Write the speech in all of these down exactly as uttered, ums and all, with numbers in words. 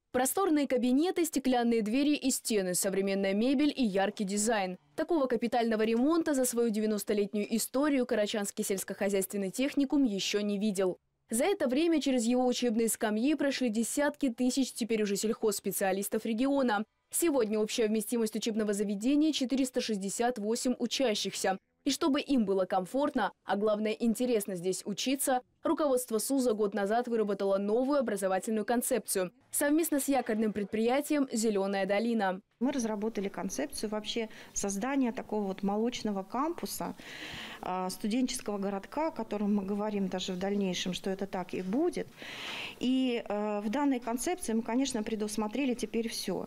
Просторные кабинеты, стеклянные двери и стены, современная мебель и яркий дизайн. Такого капитального ремонта за свою девяностолетнюю историю Карачанский сельскохозяйственный техникум еще не видел. За это время через его учебные скамьи прошли десятки тысяч теперь уже сельхозспециалистов региона. Сегодня общая вместимость учебного заведения – четыреста шестьдесят восемь учащихся. И чтобы им было комфортно, а главное интересно здесь учиться, руководство СУЗа год назад выработало новую образовательную концепцию совместно с якорным предприятием «Зеленая долина». Мы разработали концепцию вообще создания такого вот молочного кампуса, студенческого городка, о котором мы говорим даже в дальнейшем, что это так и будет. И в данной концепции мы, конечно, предусмотрели теперь все.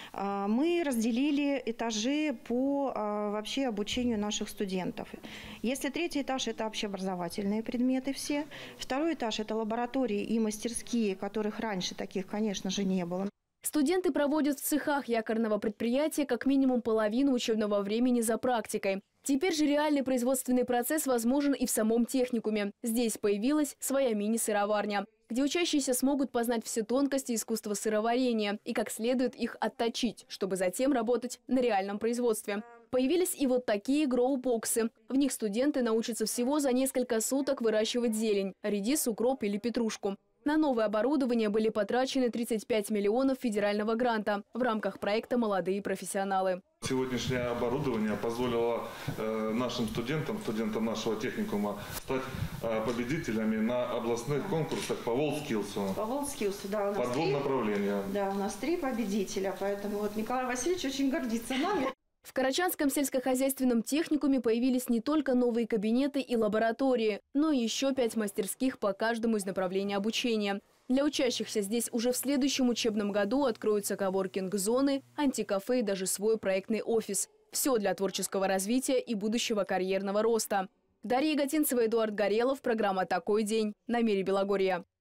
Мы разделили этажи по вообще обучению наших студентов. Если третий этаж – это общеобразовательные предметы все, второй этаж – это лаборатории и мастерские, которых раньше таких, конечно же, не было. Студенты проводят в цехах якорного предприятия как минимум половину учебного времени за практикой. Теперь же реальный производственный процесс возможен и в самом техникуме. Здесь появилась своя мини-сыроварня, где учащиеся смогут познать все тонкости искусства сыроварения и как следует их отточить, чтобы затем работать на реальном производстве. Появились и вот такие гроу-боксы. В них студенты научатся всего за несколько суток выращивать зелень – редис, укроп или петрушку. На новое оборудование были потрачены тридцать пять миллионов федерального гранта в рамках проекта «Молодые профессионалы». Сегодняшнее оборудование позволило э, нашим студентам, студентам нашего техникума, стать э, победителями на областных конкурсах по WorldSkills. По WorldSkills, да. У нас по двум три, направлениям. Да, у нас три победителя, поэтому вот Николай Васильевич очень гордится нами. В Карачанском сельскохозяйственном техникуме появились не только новые кабинеты и лаборатории, но и еще пять мастерских по каждому из направлений обучения. Для учащихся здесь уже в следующем учебном году откроются коворкинг-зоны, антикафе и даже свой проектный офис. Все для творческого развития и будущего карьерного роста. Дарья Яготинцева, Эдуард Горелов. Программа «Такой день» на Мире Белогорья.